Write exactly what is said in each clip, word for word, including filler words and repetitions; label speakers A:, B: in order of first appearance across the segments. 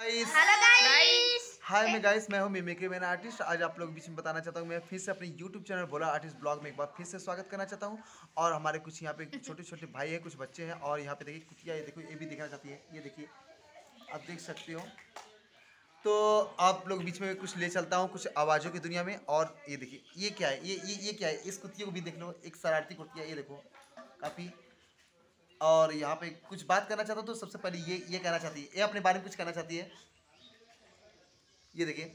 A: Hello guys.
B: हाय मैं guys मैं हूँ मिमिक्री मैन आर्टिस्ट। आज आप लोग के बीच में बताना चाहता हूँ, मैं फिर से अपने YouTube channel Bhola artist blog में एक बार फिर से स्वागत करना चाहता हूँ। और हमारे कुछ यहाँ पे छोटे छोटे भाई हैं, कुछ बच्चे हैं, और यहाँ पे देखिए कुतिया, ये देखो, ये भी देखना चाहती है, ये देखिए आप देख सकते हो। तो आप लोग बीच में कुछ ले चलता हूँ कुछ आवाज़ों की दुनिया में। और ये देखिए ये क्या है, ये ये ये क्या है, इस कुतिया को भी देख लो, एक शरारती कुतिया, ये देखो काफ़ी। और यहाँ पे कुछ बात करना चाहता हूँ, तो सबसे पहले ये ये कहना चाहती है, ये अपने बारे में कुछ कहना चाहती है। ये देखिए,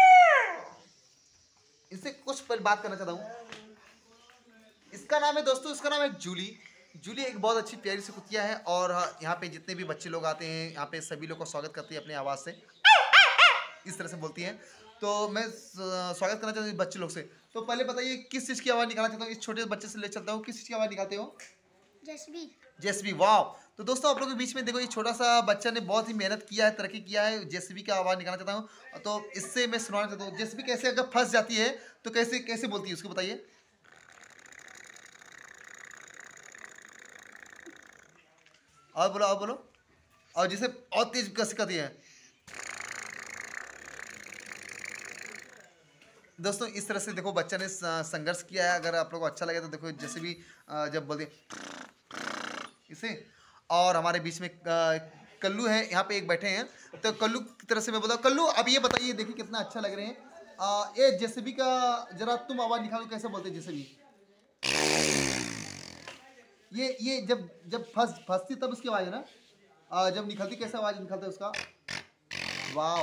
B: इससे कुछ पर बात करना चाहता हूँ। इसका नाम है दोस्तों, इसका नाम है जूली। जूली एक बहुत अच्छी प्यारी सी कुतिया है। और यहाँ पे जितने भी बच्चे लोग आते हैं, यहाँ पे सभी लोग को स्वागत करती है अपनी आवाज़ से, इस तरह से बोलती हैं। तो मैं स्वागत करना चाहता हूँ बच्चे लोग से। तो पहले बताइए किस चीज़ की आवाज़ निकालना चाहता हूँ, इस छोटे बच्चे से ले चलता हूँ, किस चीज़ की आवाज़ निकालते हो?
A: जेसबी।
B: जेसीबी, वाह। तो दोस्तों आप लोगों के बीच में देखो, ये छोटा सा बच्चा ने बहुत ही मेहनत किया है, तरक्की किया है। जेसीबी का आवाज़ निकालना चाहता हूँ, तो इससे मैं सुनाना चाहता हूँ जेसीबी कैसे अगर फंस जाती है तो कैसे कैसे बोलती है, उसको बताइए। और बोलो, और बोलो, और जिसे और तेज कैसे करती है। दोस्तों इस तरह से देखो बच्चा ने संघर्ष किया है। अगर आप लोगों को अच्छा लगे तो देखो, जैसे भी जब बोलते इसे। और हमारे बीच में कल्लू है, यहाँ पे एक बैठे हैं, तो कल्लू की तरह से मैं बोला, कल्लू अब ये बताइए, देखिए कितना अच्छा लग रहे हैं। आ, ये जेसीबी का जरा तुम आवाज़ निकालो, कैसे बोलते हैं जेसीबी? ये ये जब जब फंस फंसती तब उसकी आवाज़ है ना। आ, जब निकलती कैसे आवाज़ निकलता है उसका? वाह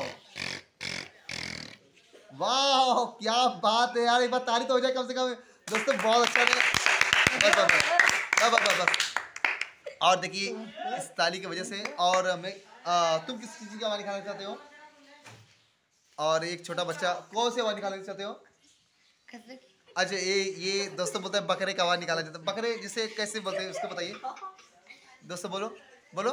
B: वाह, क्या बात है यार, एक बार तारीफ तो हो जाए कम से कम। दोस्तों बहुत अच्छा लगा, बस बस बस बस बस। और देखिए इस ताली की वजह से। और मैं आ, तुम किस चीज़ की आवाज़ निकालना चाहते हो? और एक छोटा बच्चा कौन सी आवाज़ निकालना चाहते हो? अच्छा, ये ये दोस्तों बोलते हैं बकरे की आवाज़ निकालना चाहते हैं। बकरे जिसे कैसे बोलते हैं उसको बताइए दोस्तों, बोलो बोलो।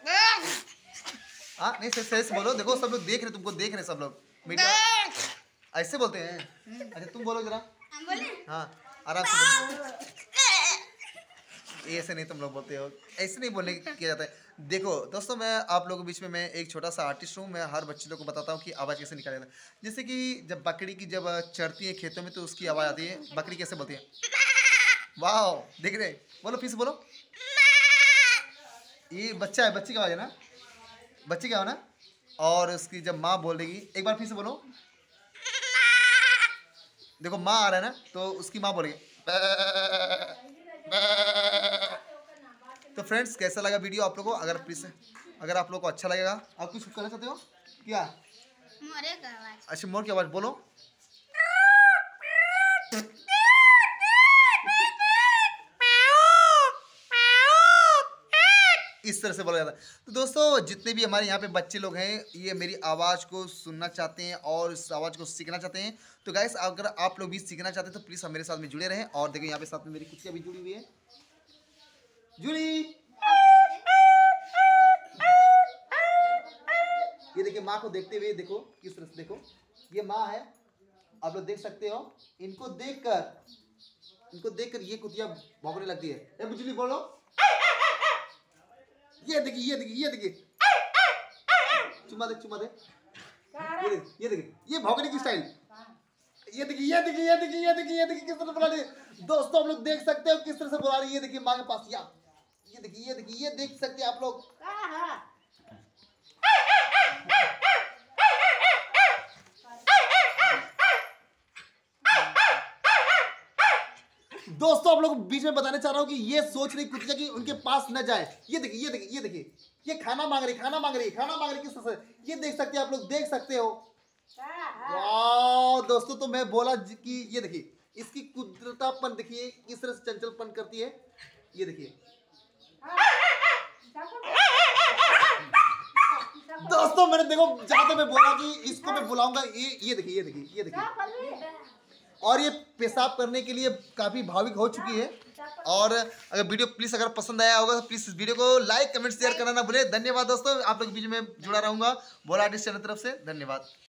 B: हाँ नहीं, सही सही से बोलो, देखो सब लोग देख रहे, तुमको देख रहे सब लोग, मीडिया ऐसे बोलते हैं। अच्छा तुम बोलो जरा। हाँ आराम से बोलो, ऐसे नहीं तुम लोग बोलते हो, ऐसे नहीं बोलने किया जाता है। देखो दोस्तों, मैं आप लोगों के बीच में मैं एक छोटा सा आर्टिस्ट हूँ। मैं हर बच्चे लोग को बताता हूँ कि आवाज़ कैसे निकाला जाता है। जैसे कि जब बकरी की जब चढ़ती है खेतों में तो उसकी आवाज़ आती है, बकरी कैसे बोलती है? वाह, देख रहे, बोलो फिर से बोलो। ये बच्चा है, बच्चे की आवाज़ है ना, बच्चे की आवाज़ ना। और उसकी जब माँ बोलेगी, एक बार फिर से बोलो। देखो माँ आ रहा है ना, तो उसकी माँ बोलेगी। तो फ्रेंड्स कैसा लगा वीडियो आप लोगों को? अगर प्लीज अगर आप लोगों को अच्छा लगेगा, आप कुछ करना चाहते हो क्या?
A: मोर की आवाज़।
B: अच्छा मोर की आवाज़ बोलो। इस तरह से बोला जाता है। तो दोस्तों जितने भी हमारे यहाँ पे बच्चे लोग हैं, ये मेरी आवाज़ को सुनना चाहते हैं और इस आवाज़ को सीखना चाहते हैं, तो गाइस अगर आप लोग भी सीखना चाहते हैं तो प्लीज़ मेरे साथ में जुड़े रहें। और देखो यहाँ पे साथ में मेरी कुतिया भी जुड़ी हुई है, जुड़ी। ये देखिए माँ को देखते हुए, देखो किस तरह से, देखो ये माँ है, आप लोग देख सकते हो। इनको देखकर इनको देखकर ये कुतिया भौंकने लगती है। ए बुजुली बोलो। ये देखिए ये देखिए ये देखिए, चुम्मा दे चुम्मा दे। ये देखिए ये देखिए ये भौंकने की स्टाइल। ये देखिए ये देखिए ये देखिए ये देखिए ये देखिए किस तरह बुला रही है। दोस्तों आप लोग देख सकते हो किस तरह से बुला रही है। ये देखिए माँ के पास, या ये देखिए ये देखिए ये देख सकते हैं आप लोग। दोस्तों आप लोग बीच में बताने चाह रहा हूँ कि ये सोच रही कुतिया कि उनके पास न जाए। ये देखिए ये देखिए ये देखिए ये खाना मांग रही, खाना मांग रही, खाना मांग रही किस तरह से, ये देख सकते हैं आप लोग, देख सकते हो। वाह दोस्तों, तो मैं बोला कि ये देखिए इसकी कुदरतापन देखिए, किस तरह से चंचलपन करती है। ये देखिए दोस्तों, मैंने देखो जहां तक मैं बोला कि इसको मैं बुलाऊंगा, ये ये देखिए ये देखिए ये देखिए। और ये पेशाब करने के लिए काफ़ी भावुक हो चुकी है। और अगर वीडियो प्लीज़ अगर पसंद आया होगा तो प्लीज़ इस वीडियो को लाइक कमेंट शेयर करना ना भूलें। धन्यवाद दोस्तों, आप लोग के बीच में जुड़ा रहूंगा भोला आर्टिस्ट चैनल तरफ से। धन्यवाद।